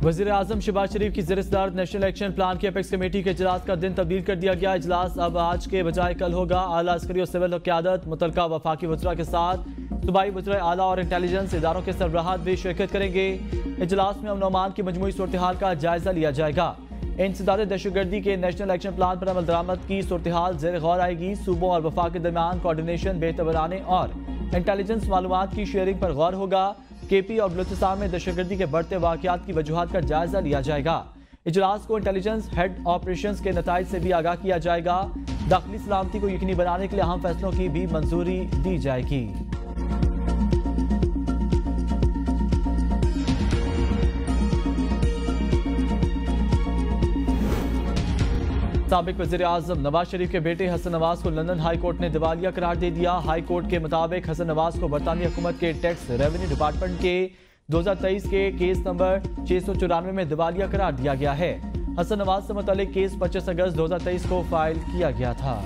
वज़ीर आज़म शहबाज शरीफ की ज़ेर सदारत नेशनल एक्शन प्लान की अपेक्स कमेटी के इजलास का दिन तब्दील कर दिया गया। इजलास अब आज के बजाय कल होगा। आला अस्करी और सिविल क़यादत मुतल्लिका वफाकी वज़रा के साथ सूबाई वज़रा आला और इंटेलिजेंस इदारों के सरबराहात भी शिरकत करेंगे। इजलास में अमन और अमान की मजमूई सूरत हाल का जायजा लिया जाएगा। इंसदाद दहशतगर्दी के नेशनल एक्शन प्लान पर अमल दरामद की सूरत हाल ज़ेर गौर आएगी। सूबों और वफाक के दरमियान कोऑर्डिनेशन बेहतर बनाने और इंटेलिजेंस मालूमात की शेयरिंग पर गौर होगा। केपी और बलूचिस्तान में दहशतगर्दी के बढ़ते वाक़यात की वजूहात का जायजा लिया जाएगा। इजलास को इंटेलिजेंस हेड ऑपरेशंस के नताइज से भी आगाह किया जाएगा। दाखिली सलामती को यकीनी बनाने के लिए अहम फैसलों की भी मंजूरी दी जाएगी। साबिक वज़ीर आज़म नवाज शरीफ के बेटे हसन नवाज को लंदन हाई कोर्ट ने दिवालिया करार दे दिया। हाई कोर्ट के मुताबिक हसन नवाज को बरतानी हुकूमत के टैक्स रेवेन्यू डिपार्टमेंट के 2023 के केस नंबर 694 में दिवालिया करार दिया गया है। हसन नवाज से मुतालिक केस 25 अगस्त 2023 को फाइल किया गया था।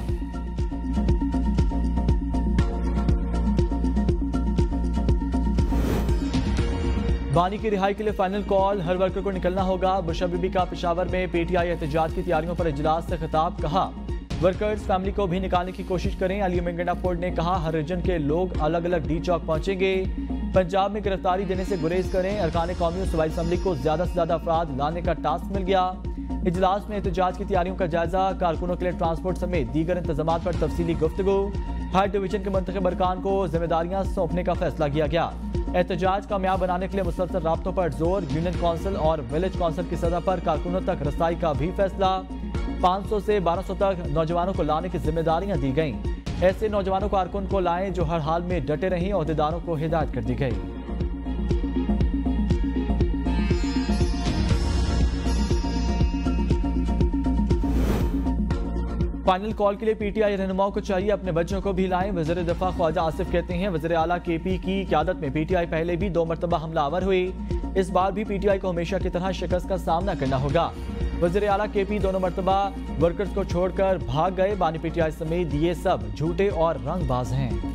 बानी की रिहाई के लिए फाइनल कॉल, हर वर्कर को निकलना होगा। बुशरा बीबी का पेशावर में पीटीआई एहतजाज की तैयारियों पर इजलास से खिताब, कहा वर्कर्स फैमिली को भी निकालने की कोशिश करें। अली मेंगना फोर्ड ने कहा हर रीजन के लोग अलग अलग डी चौक पहुंचेंगे। पंजाब में गिरफ्तारी देने से गुरेज करें। अरकान कौमी और सूबाई असम्बली को ज्यादा से ज्यादा अफराद लाने का टास्क मिल गया। इजलास में एहतजाज की तैयारियों का जायजा, कारकुनों के लिए ट्रांसपोर्ट समेत दीगर इंतजाम पर तफसीली गुफ्तगू। हाई डिवीजन के मुंतखब अरकान को जिम्मेदारियां सौंपने का फैसला किया गया। एहतजाज कामयाब बनाने के लिए मुसलसल राब्तों पर जोर। यूनियन काउंसिल और विलेज काउंसिल की सतह पर कारकुनों तक रसाई का भी फैसला। 500 से 1200 तक नौजवानों को लाने की जिम्मेदारियां दी गईं। ऐसे नौजवानों कारकुन को लाएं जो हर हाल में डटे रहें। अहदेदारों को हिदायत कर दी गई। फाइनल कॉल के लिए पीटीआई रहनुमाओं को चाहिए अपने बच्चों को भी लाएं। वज़ीर दिफा ख्वाजा आसिफ कहते हैं वज़ीर आला केपी की क़यादत में पीटीआई पहले भी 2 मरतबा हमलावर हुई। इस बार भी पीटीआई को हमेशा की तरह शिकस्त का सामना करना होगा। वज़ीर आला केपी दोनों मरतबा वर्कर्स को छोड़कर भाग गए। बानी पीटीआई समेत ये सब झूठे और रंगबाज हैं।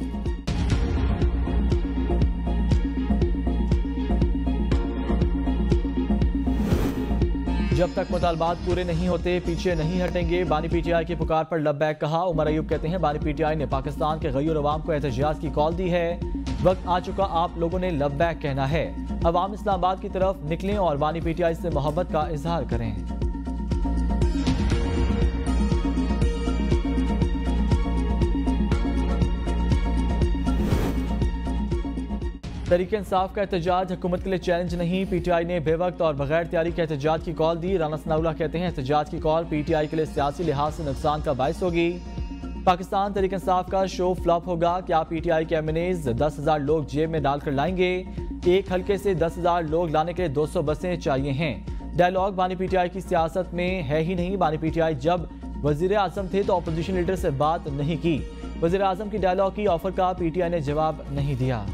जब तक मुतालबात पूरे नहीं होते पीछे नहीं हटेंगे। बानी पीटीआई की पुकार पर लब्बैक, कहा। उमर अयूब कहते हैं बानी पीटीआई ने पाकिस्तान के गैर अवाम को एहतजाज की कॉल दी है। वक्त आ चुका आप लोगों ने लब्बैक कहना है। अवाम इस्लामाबाद की तरफ निकलें और बानी पीटीआई से मोहब्बत का इजहार करें। तहरीक इंसाफ का एहतजाज हुकूमत के लिए चैलेंज नहीं। पीटीआई ने बेवक्त और बगैर तैयारी के एहतजाज की कॉल दी। राना सनाउल्लाह कहते हैं एहतजाज की कॉल पीटीआई के लिए सियासी लिहाज से नुकसान का बायस होगी। पाकिस्तान तहरीक इंसाफ का शो फ्लॉप होगा। क्या पीटीआई के एमएनएज 10,000 लोग जेब में डालकर लाएंगे? एक हल्के से 10,000 लोग लाने के लिए 200 बसें चाहिए हैं। डायलॉग बानी पीटीआई की सियासत में है ही नहीं। बानी पीटीआई जब वजीर आजम थे तो अपोजिशन लीडर से बात नहीं की। वजीर आजम की डायलॉग की ऑफर का पीटीआई ने जवाब नहीं दिया।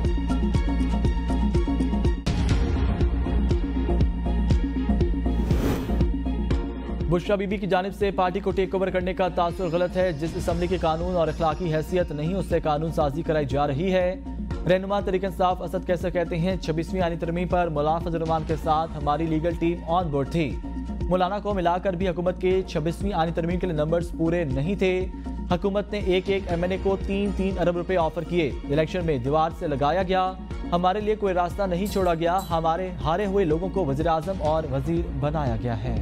बुशरा बीबी की जानिब से पार्टी को टेक ओवर करने का तासुर गलत है। जिस असम्बली की कानून और अखलाकी हैसियत नहीं उससे कानून साजी कराई जा रही है। रहनुमा तहरीक इंसाफ असद कैसर कहते हैं 26वीं आईनी तरमीम पर मौलाना फजल रहमान के साथ हमारी लीगल टीम ऑन बोर्ड थी। मौलाना को मिलाकर भी हुकूमत के 26वीं आईनी तरमीम के लिए नंबर्स पूरे नहीं थे। हुकूमत ने एक एमएनए को 3-3 अरब रुपए ऑफर किए। इलेक्शन में दीवार से लगाया गया। हमारे लिए कोई रास्ता नहीं छोड़ा गया। हमारे हारे हुए लोगों को वजीर आजम और वजीर बनाया गया है।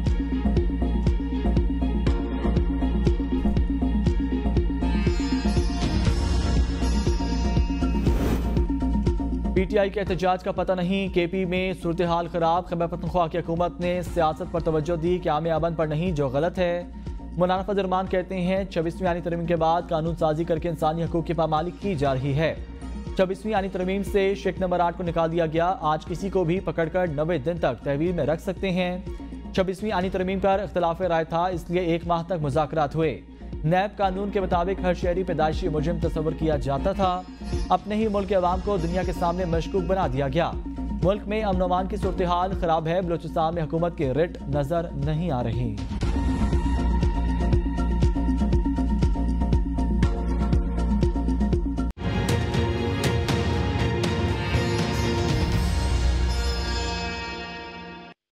पीटीआई के एहतजाज का पता नहीं। केपी में सूरत हाल खराब। खैबर पख्तूनख्वा की हुकूमत ने सियासत पर तवज्जो दी, क़याम अमन पर नहीं, जो गलत है। मौलाना फजल रहमान कहते हैं 26वीं आईनी तरमीम के बाद कानून साजी करके इंसानी हकूक़ की पामाली की जा रही है। 26वीं आईनी तरमीम से शेख नंबर 8 को निकाल दिया गया। आज किसी को भी पकड़कर 90 दिन तक तहवील में रख सकते हैं। 26वीं आईनी तरमीम पर इख्तिलाफ राय था, इसलिए 1 माह तक मुज़ाकरात हुए। नैब कानून के मुताबिक हर शहरी पैदाइशी मुजरिम तस्वर किया जाता था। अपने ही मुल्क के अवाम को दुनिया के सामने मशकूक बना दिया गया। मुल्क में अमन अमान की सूरत हाल खराब है। बलूचिस्तान में हुकूमत की रिट नजर नहीं आ रही।